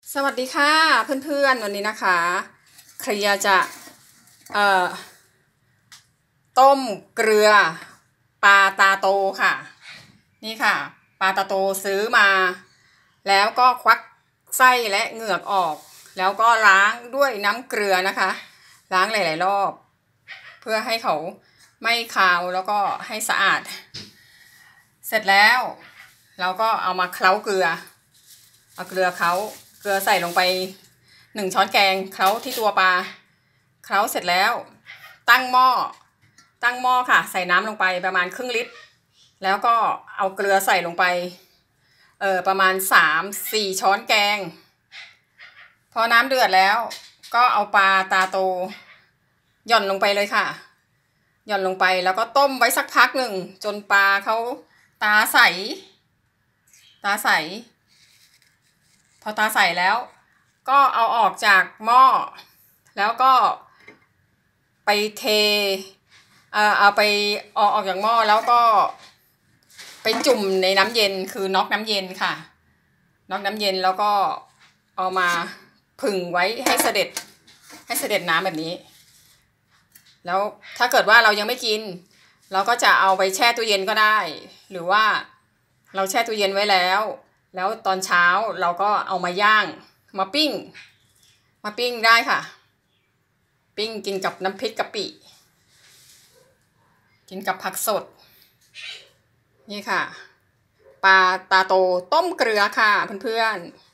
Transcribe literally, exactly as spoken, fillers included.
สวัสดีค่ะเพื่อนๆวันนี้นะคะเคลียร์จะเอ่อต้มเกลือปลาตาโตค่ะนี่ค่ะปลาตาโตซื้อมา แล้วก็ควักไส้และเหงือกออก แล้วก็ล้างด้วยน้ำเกลือนะคะล้างหลายๆรอบเพื่อให้เขาไม่คาวแล้วก็ให้สะอาด เสร็จแล้วเราก็เอามาเคล้าเกลือเอาเกลือเคล้าเกลือใส่ลงไปหนึ่งช้อนแกงเคล้าที่ตัวปลาเคล้าเสร็จแล้วตั้งหม้อตั้งหม้อค่ะใส่น้ำลงไปประมาณครึ่งลิตรแล้วก็เอาเกลือใส่ลงไปเออประมาณสามสี่ช้อนแกงพอน้ำเดือดแล้วก็เอาปลาตาโตหย่อนลงไปเลยค่ะหย่อนลงไปแล้วก็ต้มไว้สักพักหนึ่งจนปลาเขาตาใสตาใสพอตาใสแล้วก็เอาออกจากหม้อแล้วก็ไปเทเอ่อเอาไปออกออกจากหม้อแล้วก็ไปจุ่มในน้ำเย็นคือน็อกน้ำเย็นค่ะน็อกน้ำเย็นแล้วก็เอามาผึ่งไว้ให้เสด็จให้เสด็จน้ำแบบนี้แล้วถ้าเกิดว่าเรายังไม่กินเราก็จะเอาไปแช่ตู้เย็นก็ได้หรือว่าเราแช่ตู้เย็นไว้แล้วแล้วตอนเช้าเราก็เอามาย่างมาปิ้งมาปิ้งได้ค่ะปิ้งกินกับน้ำพริกกะปิกินกับผักสดนี่ค่ะปลาตาโตต้มเกลือค่ะเพื่อนๆ